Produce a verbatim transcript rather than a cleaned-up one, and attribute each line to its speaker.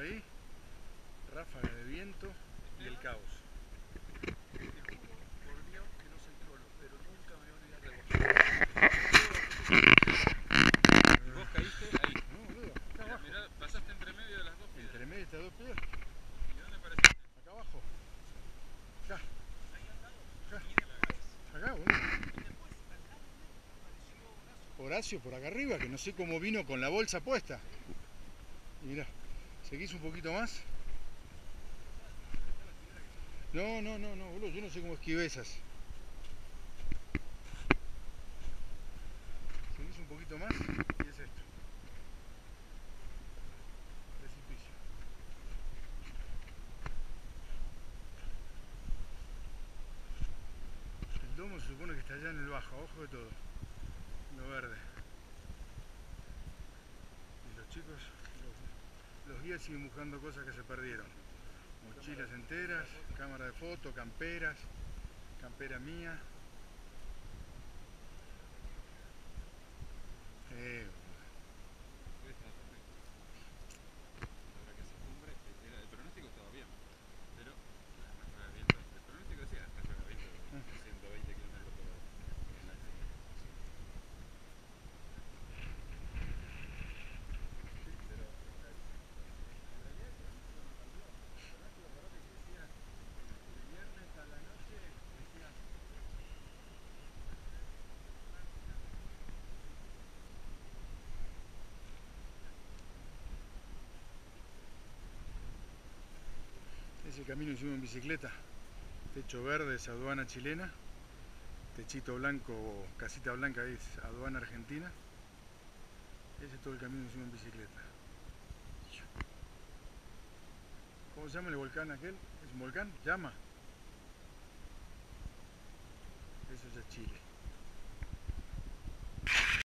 Speaker 1: ahí, ráfaga de viento y el caos. Te juro por Dios que no soy trolo, pero nunca me voy a olvidar de vos.
Speaker 2: Vos caíste ahí.
Speaker 1: No, boludo, acá
Speaker 2: Mirá,
Speaker 1: abajo.
Speaker 2: mirá, pasaste entre medio de las dos piedras.
Speaker 1: Entre medio de estas dos piedras.
Speaker 2: ¿Y dónde apareciste?
Speaker 1: Acá abajo. Acá.
Speaker 2: Ahí al lado.
Speaker 1: Acá.
Speaker 2: Y después.
Speaker 1: Acá, boludo.
Speaker 2: Y después, al lado mío, apareció Horacio.
Speaker 1: Horacio por acá arriba, que no sé cómo vino con la bolsa puesta. Y mirá, ¿seguís un poquito más? No, no, no, no, boludo, yo no sé cómo esquivé esas. Seguís un poquito más y es esto. Precipicio. El domo se supone que está allá en el bajo, abajo de todo. Lo verde. Y los chicos, los, los guías siguen buscando cosas que se perdieron. Mochilas enteras, cámara de foto, camperas, campera mía. Eh,
Speaker 2: Ahora que se cumbre, era, el pronóstico estaba bien, pero la ráfaga de viento, el pronóstico decía ráfaga de viento de ciento veinte kilómetros por hora en la altura. Sí, pero en realidad el pronóstico no cambió. El pronóstico, acordate que decía el viernes a la noche, decía
Speaker 1: ese camino hicimos en bicicleta. Techo verde es aduana chilena. Techito blanco, casita blanca es aduana argentina. Ese es todo el camino que hicimos en bicicleta. ¿Cómo se llama el volcán aquel? ¿Es un volcán? ¿Llama? Eso ya es Chile.